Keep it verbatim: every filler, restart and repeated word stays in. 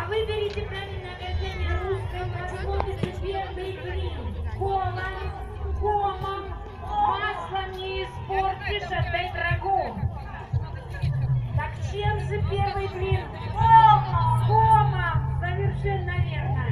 выберите правильное окончание русском, рассмотрите первый блин. Колом, комом, маслом не испортишь, отдай врагу. Так чем же первый блин? Комом! Комом! Совершенно верно.